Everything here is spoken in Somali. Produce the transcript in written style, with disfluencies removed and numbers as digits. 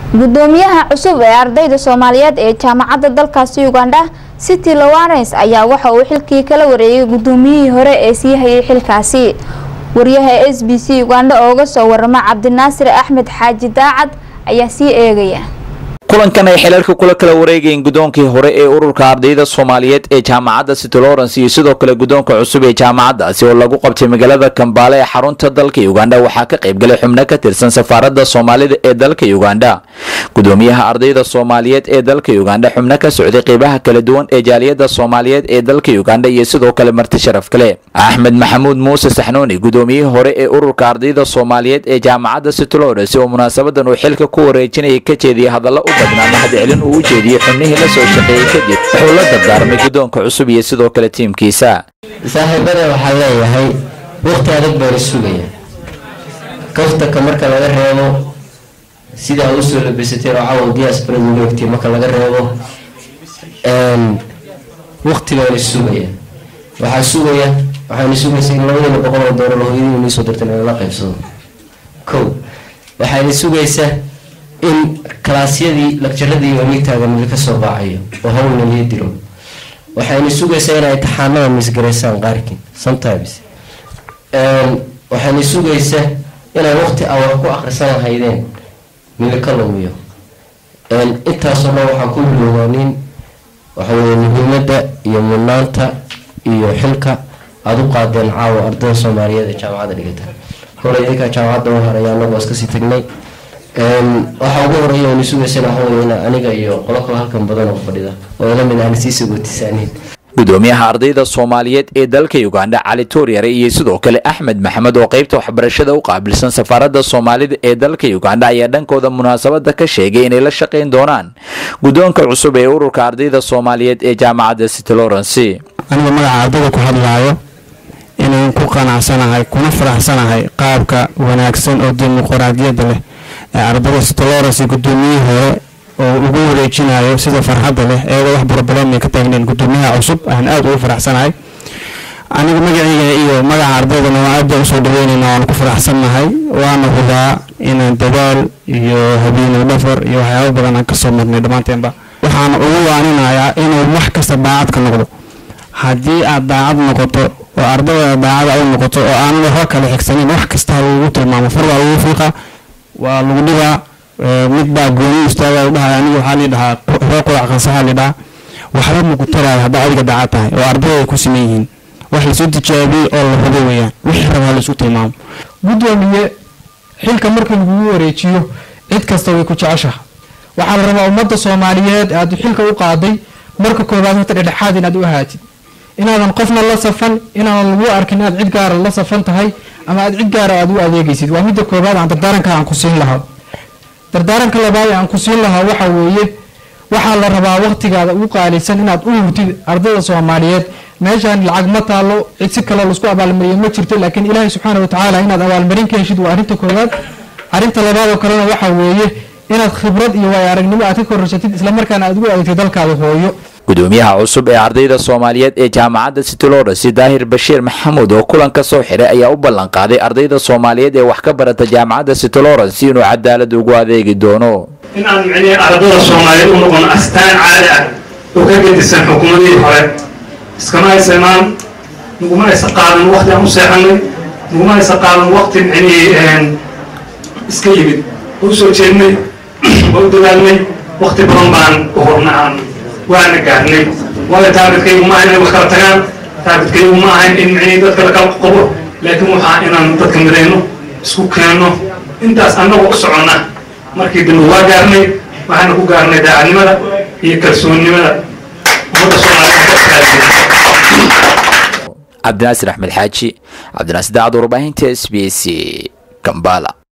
gudoomiyaha cusub ee ardayda Soomaaliyeed ee jaamacadda dalkaasi Uganda City Lawrence ayaa waxa uu xilkii kala wareegay gudoomiyihii hore ee sii hayay xilkaasi wariyaha SBC Uganda oo soo warama Cabdinaasir Axmed Xaaji Daacad ayaa sii eegaya kulankan ay xilalka kala wareegeen gudoonkii hore ee ururka ardayda Soomaaliyeed ee jaamacadda City Lawrence iyo sidoo kale gudoonka cusub ee jaamacaddaasi oo lagu qabtay magaalada Kampala ee xarunta dalka Uganda waxaa ka qayb galay xubno ka tirsan safaaradda Soomaalida ee dalka Uganda gudoomiyaha ardayda Soomaaliyeed ee dalka Uganda xubno ka socday qaybaha kala duwan ee jaaliyadda Soomaaliyeed ee dalka Uganda iyo sidoo kale marti sharaf kale Ahmed Maxamuud Muuse Saxnooni gudoomiyihii hore ee ururka ardayda Soomaaliyeed ee jaamacadda City Lawrence oo munaasabadan uu xilka ku wareejinayay ka jeediyay hadallo badnaan mahad celin uu jeediyay xubnihii la soo shaqeeyay kadib wuxuu la dardaarmay gudoonka cusub iyo sidoo kale tiimkiisa saaxiibada waxa leeyahay waqti adag baa sugaya kafta marka laga reebo sida uu soo labisatay raacaw diaspora waqti marka laga reebo waqti baa sugaya waxaan sugaysaa in $200 hooyadii soo dirtay la qaybsado waxaan sugaysaa in klaasyadii lectureradii oo meetaagan ka soo baacayo oo hawlna la diro waxaan sugaysaa in ay taxaanada misgareysaan qaarkiin sometimes waxaan sugaysaa in ay waqti awar ku akhrisan haydeen milka lumiyo intaas oo waxaan ku bilownin waxa weeye muhiimadda iyo mudnaanta iyo xilka aad u qaadeen caawa ardayda Soomaaliyeed ee jaamacadda dhigata hore iyaga jaamacadda oo harayaan oo iska sii tagnay waxa ugu horeeya in suugaysana haweeneyna aniga iyo qolka halkan badan oo fadhida oo la mid ah si sagootisaanid gudoomiyaha ardayda Soomaaliyeed ee dalka Uganda Cali Tooriyare iyo sidoo kale Ahmed Maxamed oo qaybta waxbarashada u qaabilsan safaaradda Soomaalida ee dalka Uganda ayaa dhankooda munaasabada ka sheegay inay la shaqeyn doonaan gudoonka cusub ee ururka ardayda Soomaaliyeed ee jaamacadda City Lawrence aniga magaca ardayda ku hadlaayo inaan ku qanacsanahay kuna faraxsanahay qaabka wanaagsan oo dimuqraadiyadda leh ardayda City Lawrence gudoomiyihii hore oo ugu wareejinayo sida farxadda leh ee wax barbaran ka taagneen gudoomiyaha cusub aan aad ugu faraxsanahay aniga magacayga iyo magaca ardayda aad u soo dhaweynayna waan ku faraxsanahay waana hudaa in dadaal iyo habeen dhafar iyo waxyaabo badan aan ka soo marnay dhamaanteenba waxaan ugu waaninayaa inuu wax kasta daacad ka noqdo haddii aad daacad noqoto oo ardayda daacad ay noqoto oo aan wax kale xigsanin wax kasta lagu tilmaamo farwa ugu fiiqa waa lagu dhigaa mid baa gooni istaaga u dhahay aniga waxa la dhahaa qurac qansaha la dhahaa waxa ma ku taray hada adiga daacad tahay oo ardayda ku sameeyeen wax la soo tijaabiyay oo la hubo weeyaan wixii raba la isku tilmaamo gudoomiye xilka marka lagu wareejiyo cid kasta way ku jeceshahay waxa la rabaa ummadda Soomaaliyeed aad xilka u qaaday marka koobaad hata dhexaad inaad u ahaatid inaadan qofna la safan inaadan lagu arkin aad cid gaar la safan tahay ama aad cid gaar aad u adeegaysid waa midda koobaad aan dardaaranka aan ku siin lahaa dardaaranka labaad aan ku siin lahaa waxa weeye waxa la rabaa waqtigaada ugu qaalisan inaad u hurtid ardayda Soomaaliyeed meeshan lacag ma taalo cid si kale la isku abaalmariyo ma jirto laakiin Ilaahay subhanahu wa ta'ala inaad abaalmarin ka heshid waa arinta koobaad arinta labaad oo kalena waxa weeye inaad khibrad iyo aragnimo aad ka korsatid isla markaana aad ugu adeegtid dalkaada hooyo gudoomiyaha cusub ee ardayda Soomaaliyeed ee jaamacadda City Lawrence Daahir Bashiir Maxamuud oo kulanka soo xiray ayaa u ballan qaaday ardayda Soomaaliyeed ee wax ka barata jaamacadda City Lawrence inuu cadaalad ugu adeegi doono in aan macnaheedu ardayda Soomaaliyeed u noqon astaan caadi ah oo ka gedisan xukuumadii hore iskama aysan nuguma aysan qaadan waqti aan u seexanay nuguma aysan qaadan waqti macnaheedu iska yimid oo soo jeednay oo dadaalnay waqti badan baan u hornaan وانا قاعدني ولا تعرف كيف ما أنا بختارتهم تعرف كيف ما أنا إن عيد ذكر قبر لكن وحنا إن تكملينه سكانه أنت أنا وقصنا مركي بالنوا قارني وحنا هو قارني ده على ماذا يكسرني ماذا عبد الناصر أحمد حاجي عبد الناصر داعد وربعين TSBC كمبالا.